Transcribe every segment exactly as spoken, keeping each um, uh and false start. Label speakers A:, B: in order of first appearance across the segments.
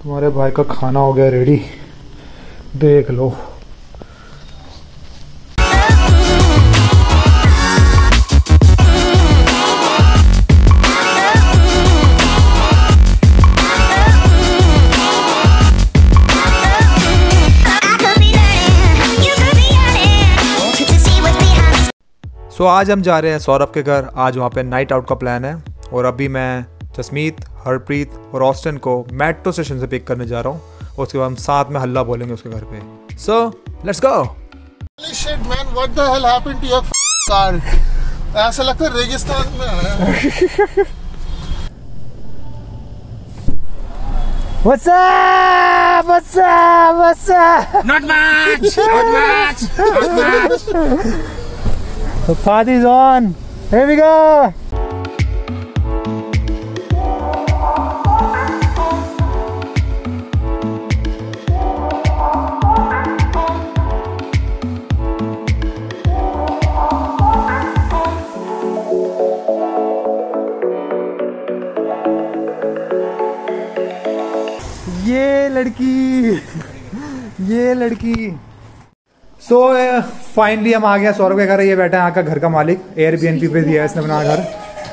A: तुम्हारे भाई का खाना हो गया रेडी, देख लो। सो so, आज हम जा रहे हैं सौरभ के घर। आज वहाँ पे नाइट आउट का प्लान है और अभी मैं जसमीत, हरप्रीत और ऑस्टिन को मेट्रो स्टेशन से पिक करने जा रहा हूँ और उसके बाद हम साथ में हल्ला बोलेंगे उसके घर पे। So let's go.
B: Holy shit man, what the hell happened to your car? ऐसा लगता है रेगिस्तान में आया।
A: What's up? What's up? What's up?
C: Not much. Not much. Not much.
A: The party's on. Here we go. ये लड़की, ये लड़की। सो फाइनली हम आ गए सौरभ के घर। ये बैठा है यहाँ का घर का मालिक, एयरबीएनबी पे दिया है इसने अपना घर।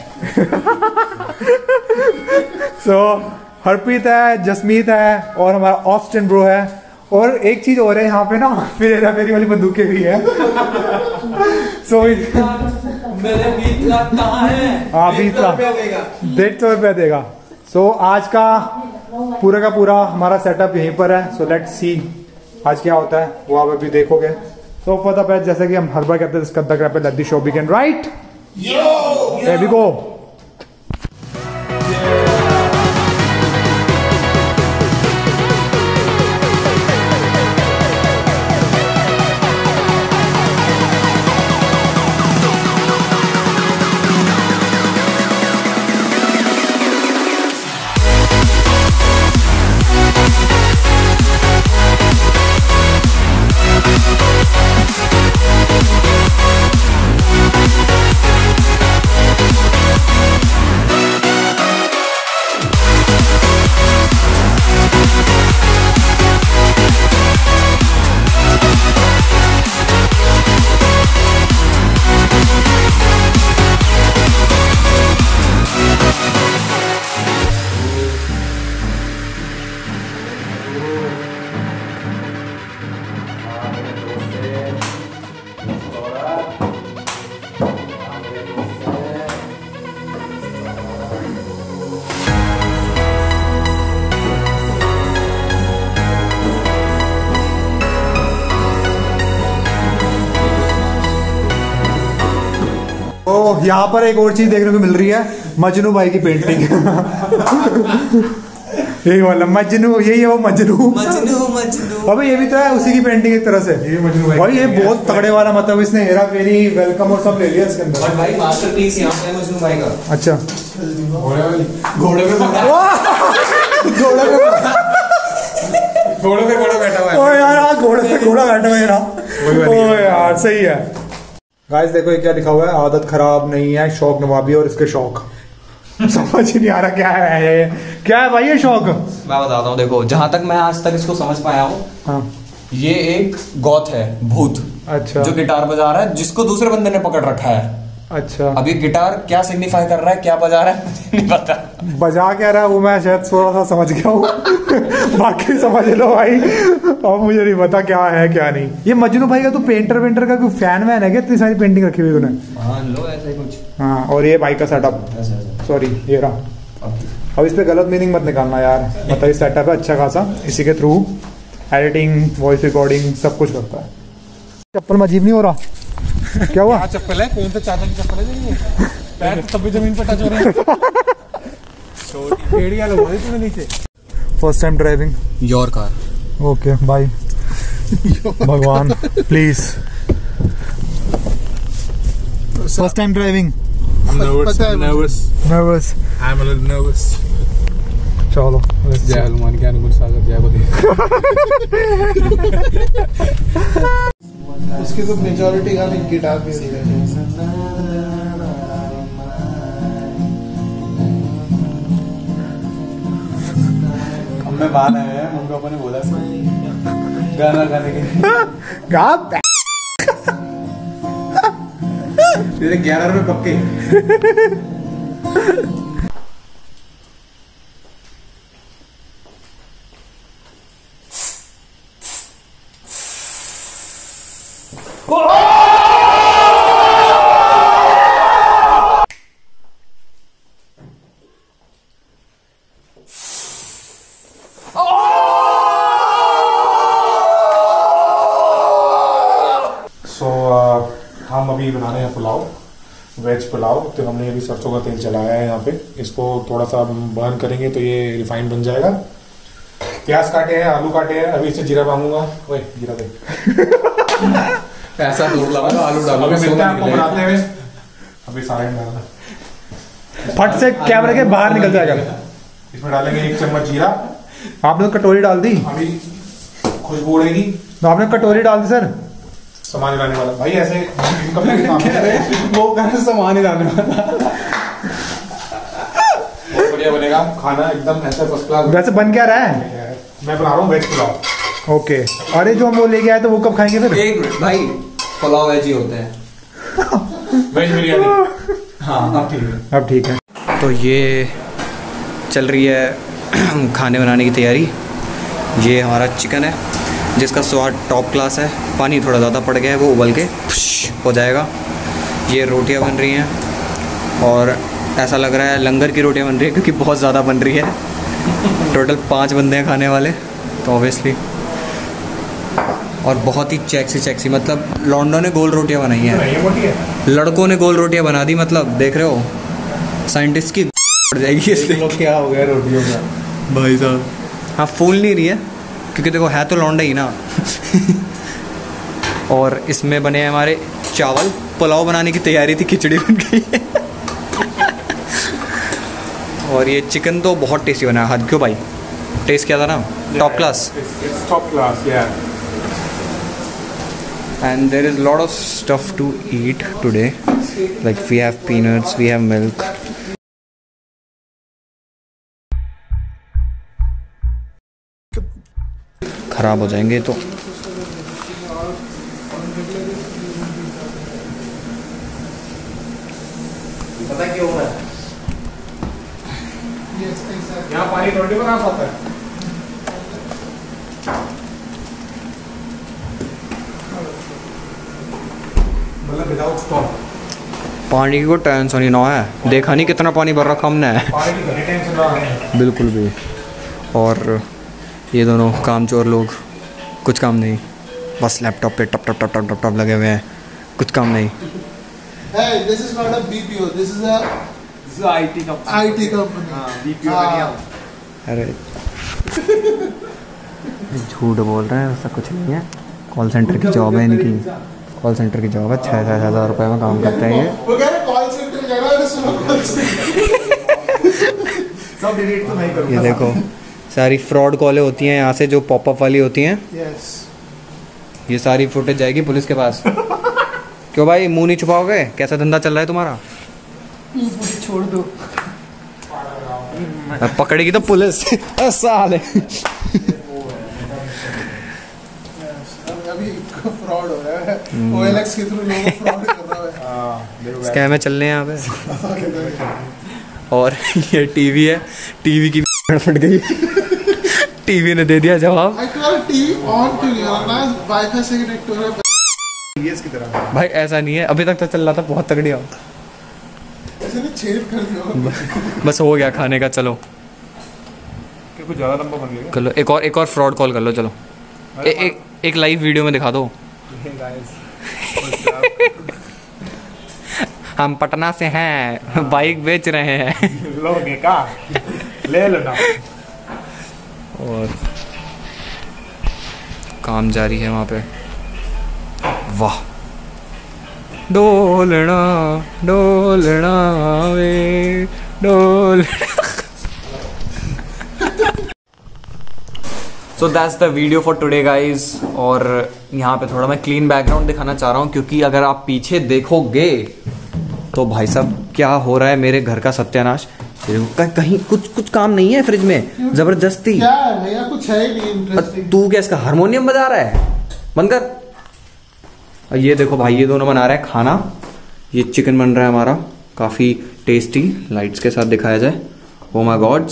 A: सो so, हरप्रीत है, जसमीत है और हमारा ऑस्टिन ब्रो है। और एक चीज और है यहाँ पे ना, फिर हेरा फेरी वाली बंदूकें भी है। सो
C: मेरे बीस लाख कहाँ है?
A: हाँ बीस लाख डेढ़ सौ रुपया देगा। सो so, आज का पूरा का पूरा हमारा सेटअप यहीं पर है। सो लेट्स सी आज क्या होता है, वो आप अभी देखोगे। सो फॉर द बेस्ट, जैसे कि हम हर बार कहते हैं, कद्दा crap let the show begin, right? Here we go. तो यहाँ पर एक और चीज देखने को मिल रही है, मजनू भाई की पेंटिंग। यही वाला मजनू, यही है वो मजनू।
C: मजनू मजनू।
A: अबे ये भी तो है उसी की पेंटिंग एक तरह से। ये मजनू भाई, भाई ये बहुत तगड़े वाला, मतलब इसने हेरा फेरी, वेलकम और सब ले लिया इसके अंदर।
C: और भाई मास्टरपीस यहाँ पे मजनू भाई का।
A: अच्छा
B: घोड़े वाली, घोड़े पे
A: घोड़ा पे
B: घोड़े पे घोड़ा बैठा हुआ है।
A: ओ यार हाँ, घोड़े पे घोड़ा बैठा हुआ है ना। ओ यार सही है। गाइस देखो ये क्या लिखा हुआ है, आदत खराब नहीं है, शौक नवाबी और इसके शौक। समझ ही नहीं आ रहा क्या है ये, क्या है भाई ये शौक?
C: मैं बताता हूँ, देखो जहाँ तक मैं आज तक इसको समझ पाया हूँ,
A: हाँ
C: ये एक गॉथ है, भूत।
A: अच्छा
C: जो गिटार बजा रहा है, जिसको दूसरे बंदे ने पकड़ रखा है।
A: अच्छा,
C: अब ये गिटार क्या सिग्निफाई कर रहा है, क्या बजा रहा है, मुझे नहीं पता।
A: बजा क्या रहा है वो मैं शायद थोड़ा सा समझ गया हूँ। बाकी समझ लो भाई, अब मुझे नहीं पता क्या है क्या नहीं। ये मजनू भाई का तू पेंटर वेंटर का कोई फैन वैन है क्या? इतनी सारी पेंटिंग रखी हुई तूने।
C: हाँ लो ऐसा ही कुछ।
A: हाँ और ये भाई का सेटअप, सॉरी ये रहा। अब इस पे गलत मीनिंग मत निकालना यार, मतलब सेटअप है अच्छा खासा, इसी के थ्रू एडिटिंग, वॉइस रिकॉर्डिंग सब कुछ करता है। चप्पल में अजीब नहीं हो रहा? क्या हुआ?
B: चप्पल है, कौन सा चाचा की चप्पल है? पैर तब भी जमीन पर टच हो रहे हैं। छोटी एड़िया लगवा दी तूने नीचे।
A: First time driving
C: your car.
A: Okay bye. भगवान please. First time driving.
B: Nervous nervous
A: nervous
B: I am a little nervous.
A: चलो
B: जय हनुमान के अनुकूल सागर जय बधे। इसकी तो मेजॉरिटी गाने गिटार पे दी गई है। मैं मान आया है, मम्मी पापा ने बोला इसको गाना गाने के
A: गा
B: तेरे ग्यारह रुपए पक्के।
A: सो so, uh, हम अभी बना रहे हैं पुलाव, वेज पुलाव। तो हमने अभी सरसों का तेल चलाया है यहाँ पे, इसको थोड़ा सा बर्न करेंगे तो ये रिफाइंड बन जाएगा। प्याज काटे हैं, आलू काटे हैं, अभी इसे जीरा मांगूंगा। ओए जीरा दे।
B: पैसा दूर लगा, आलू डालो।
A: अभी मिलते हैं आपको बनाते हुए। अभी सारा डालना, फट से कैमरे के बाहर निकल जाएगा। इसमें डालेंगे एक चम्मच जीरा। आपने तो कटोरी डाल दी, अभी खुशबू उड़ेगी। तो आपने कटोरी डाल दी सर। सामान लाने वाला भाई ऐसे
B: वो कहने सामान ही लाने वाला।
A: बहुत बढ़िया बनेगा खाना, एकदम ऐसा फर्स्ट क्लास। वैसे बन क्या रहा है? मैं बना रहा हूँ वेज पुलाव। ओके, अरे जो हम वो लेके आए तो वो कब खाएंगे फिर?
B: एक मिनट भाई, पुलाव वेज ही होते हैं।
A: वेज बिरयानी।
B: हाँ अब ठीक है,
A: अब ठीक है।
D: तो ये चल रही है खाने बनाने की तैयारी। ये हमारा चिकन है जिसका स्वाद टॉप क्लास है। पानी थोड़ा ज़्यादा पड़ गया है, वो उबल के हो जाएगा। ये रोटियां बन रही हैं और ऐसा लग रहा है लंगर की रोटियां बन रही है क्योंकि बहुत ज़्यादा बन रही है। टोटल पाँच बंदे हैं खाने वाले तो ऑब्वियसली। और बहुत ही चैक्सी चैक्सी, मतलब लौंडों ने गोल रोटियां बनाई हैं, लड़कों ने गोल रोटियां बना दी। मतलब देख रहे हो, साइंटिस्ट की पड़ जाएगी इसलिए।
B: क्या हो गया रोटियों का
D: भाई साहब? हाँ, फूल नहीं रही है क्योंकि देखो है तो लौंडा ही ना। और इसमें बने हैं हमारे चावल। पुलाव बनाने की तैयारी थी, खिचड़ी बन गई है। और ये चिकन तो बहुत टेस्टी बना है। हद क्यों भाई, टेस्ट क्या था ना, top class.
A: Top class, yeah.
D: And there is a lot of stuff to eat today. Like we have peanuts, we have milk. खराब हो जाएंगे तो।
B: पता क्यों है?
A: यहाँ पानी ट्वेंटी फोर आवर्स आता है। मतलब विदाउट स्टॉप।
D: पानी की कोई टेंशन ही ना है, देखा नहीं कितना पानी भर रखा हमने।
A: पानी की घनी टेंशन ना है
D: बिल्कुल भी। और ये दोनों कामचोर लोग, कुछ काम नहीं, बस लैपटॉप पे टप टप टप टप टप टप लगे हुए हैं, कुछ काम नहीं।
E: Hey, this is not a B P O. This is a
B: This is I T company.
E: I T company.
B: हाँ, B P O
E: हाँ।
B: का नहीं।
D: अरे झूठ बोल रहे हैं, ऐसा कुछ नहीं है। कॉल सेंटर की जॉब है इनकी, कॉल सेंटर की जॉब है। छः छः हज़ार रुपये में काम करते हैं ये।
E: वो कह रहे कॉल सेंटर जाना है, सुनो कॉल सेंटर।
A: सब डिलीट तो नहीं करूँगा।
D: ये देखो सारी फ्रॉड कॉलें होती हैं यहाँ से, जो पॉपअप वाली होती हैं।
E: Yes.
D: ये सारी फुटेज जाएगी पुलिस के पास। क्यों भाई, मुंह नहीं छुपाओगे? कैसा धंधा चल रहा है तुम्हारा?
E: छोड़ दो।
D: अब पकड़ेगी तो पुलिस। साले।
E: अभी फ्रॉड हो रहा है, O L X के थ्रू लोग फ्रॉड कर रहा है।
D: स्कैम चल रहे हैं यहाँ पे। और ये टीवी है, टीवी की फट गई। टीवी ने दे दिया जवाब।
E: I can't टीवी ऑन क्यों नहीं हो रहा? ना वाईफाई से कनेक्ट हो रहा है।
A: ये की तरह
D: भाई ऐसा नहीं है, अभी तक तो चल रहा था बहुत तगड़ी। हो
E: ऐसे नहीं छेद कर दिया।
D: बस हो गया खाने का। चलो
A: क्या कुछ ज्यादा लंबा बन गया?
D: कर लो एक और, एक और फ्रॉड कॉल कर लो। चलो ए, एक एक लाइव वीडियो में दिखा दो। हम पटना से हैं, बाइक बेच रहे हैं।
A: लोगे का ले लो ना।
D: और काम जारी है वहाँ पे। वाह, डोलना डोलना वे डोल। So that's the video for today guys. और यहाँ पे थोड़ा मैं क्लीन बैकग्राउंड दिखाना चाह रहा हूँ क्योंकि अगर आप पीछे देखोगे तो भाई साहब क्या हो रहा है मेरे घर का सत्यानाश। ये देखो, कहीं कहीं कुछ कुछ काम नहीं है फ्रिज में, जबरदस्ती।
E: क्या है भैया, कुछ है ही नहीं इंटरेस्टिंग।
D: तू क्या इसका हारमोनियम बजा रहा है? बंद कर। और ये देखो भाई, ये दोनों बना रहे हैं खाना। ये चिकन बन रहा है हमारा, काफी टेस्टी, लाइट्स के साथ दिखाया जाए। Oh my gods.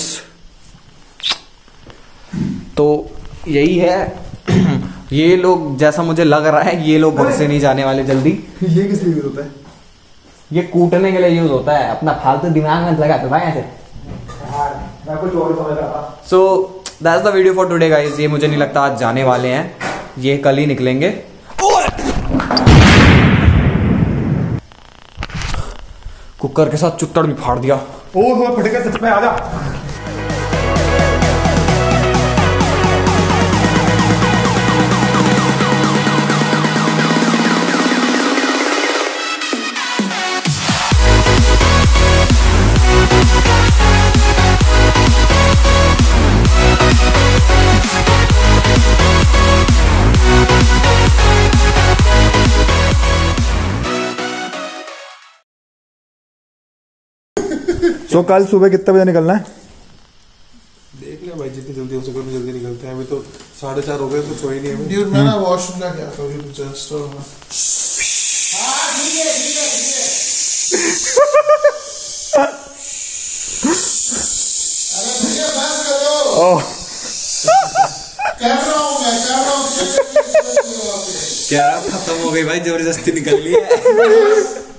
D: तो यही है। ये लोग, जैसा मुझे लग रहा है, ये लोग घर से नहीं जाने वाले जल्दी।
A: ये किस लिए यूज होता है?
D: ये कूटने के लिए यूज होता है, अपना फालतू दिमाग मत लगा तो भाई ऐसे।
A: मैं कुछ और समझ रहा था।
D: So that's the video for today guys. ये मुझे नहीं लगता आज जाने वाले हैं, ये कल ही निकलेंगे। कुकर के साथ चुत्तड़ भी फाड़ दिया।
A: ओह फटेगा सच में, आजा। तो कल सुबह कितने बजे निकलना है?
B: देख लिया भाई, जितनी जल्दी हो सके उतनी जल्दी निकलते हैं। अभी तो साढ़े चार हो गए, तो सोई नहीं है।
E: ड्यूड मैं ना वॉशरूम का क्या करूँ जस्ट।
D: क्या खत्म हो गई भाई, जबरदस्ती निकल ली है।